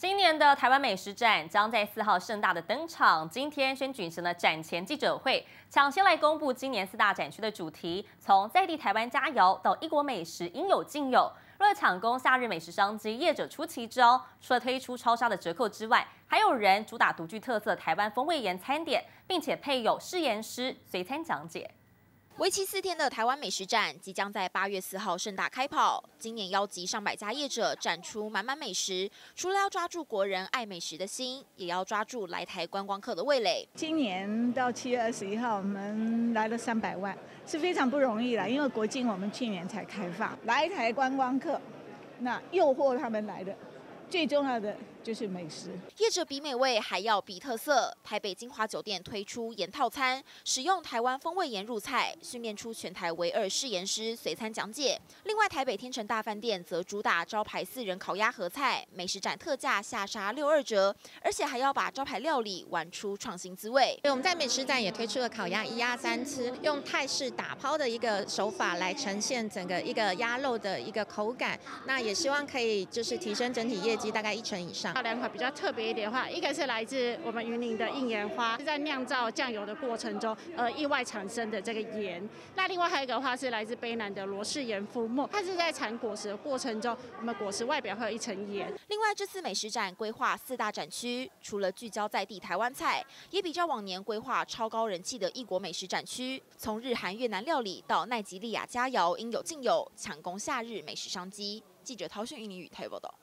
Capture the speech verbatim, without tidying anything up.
今年的台湾美食展将在四号盛大的登场。今天先举行了展前记者会，抢先来公布今年四大展区的主题，从在地台湾佳肴到异国美食应有尽有。为了抢攻夏日美食商机，业者出奇招，除了推出超杀的折扣之外，还有人主打独具特色台湾风味盐餐点，并且配有试盐师随餐讲解。 为期四天的台湾美食展即将在八月四号盛大开跑。今年邀集上百家业者展出满满美食，除了要抓住国人爱美食的心，也要抓住来台观光客的味蕾。 今年到七月二十一号，我们来了三百万，是非常不容易了。因为国境我们去年才开放，来台观光客，那诱惑他们来的，最重要的就是美食。 业者比美味还要比特色。台北金华酒店推出盐套餐，使用台湾风味盐入菜，训练出全台唯二试盐师随餐讲解。另外，台北天成大饭店则主打招牌四人烤鸭合菜，美食展特价下杀六二折，而且还要把招牌料理玩出创新滋味。 我们在美食展也推出了烤鸭一鸭三吃，用泰式打抛的一个手法来呈现整个一个鸭肉的一个口感。那也希望可以就是提升整体业绩大概一成以上。 两款比较特别一点的话，一个是来自我们云林的硬盐花，是在酿造酱油的过程中，呃，意外产生的这个盐。那另外还有一个的话是来自卑南的罗氏盐麸沫，它是在产果实的过程中，我们果实外表会有一层盐。 另外，这次美食展规划四大展区，除了聚焦在地台湾菜，也比较往年规划超高人气的异国美食展区，从日韩越南料理到奈及利亚佳肴，应有尽有，抢攻夏日美食商机。记者陶炫云林与台北报道。